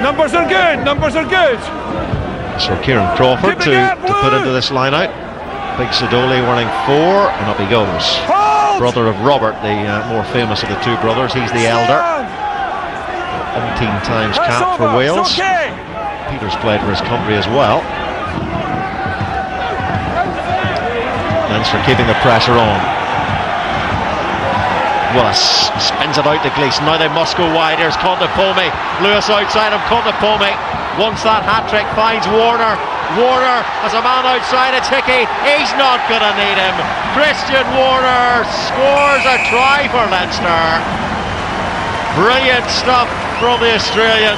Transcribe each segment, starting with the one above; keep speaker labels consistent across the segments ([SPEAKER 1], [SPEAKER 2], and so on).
[SPEAKER 1] Numbers are good, numbers are good.
[SPEAKER 2] So Kieran Crawford to put into this line out. Big Sidoli running 4, and up he goes. Brother of Robert, the more famous of the two brothers. He's the elder. 17 times cap for Wales. Peter's played for his country as well. Leinster keeping the pressure on. Willis spins it out to Gleeson. Now they must go wide. Here's Contepomi. Lewis outside him. Contepomi once that hat-trick finds Warner. Warner has a man outside. It's Hickey. He's not going to need him. Christian Warner scores a try for Leinster. Brilliant stuff from the Australian.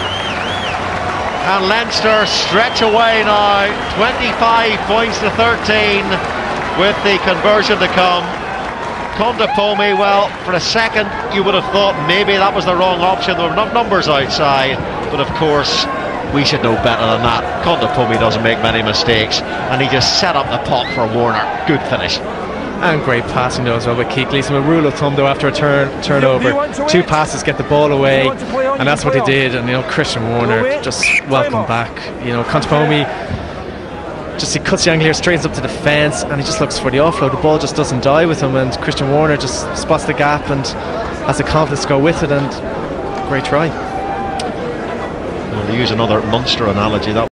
[SPEAKER 2] And Leinster stretch away now. 25 points to 13 with the conversion to come. Contepomi, well, for a second you would have thought maybe that was the wrong option. There were not numbers outside, but of course we should know better than that. Contepomi doesn't make many mistakes, and he just set up the pot for Warner. Good finish.
[SPEAKER 3] And great passing though as well with Keith Gleeson. A rule of thumb though, after a turnover, 2 passes get the ball away, and that's what they did. And you know, Christian Warner just welcome back. You know, Contepomi, just he cuts the angle here, straightens up to the fence, and he just looks for the offload. The ball just doesn't die with him, and Christian Warner just spots the gap and has the confidence to go with it, and great try.
[SPEAKER 2] Well, to use another Munster analogy, that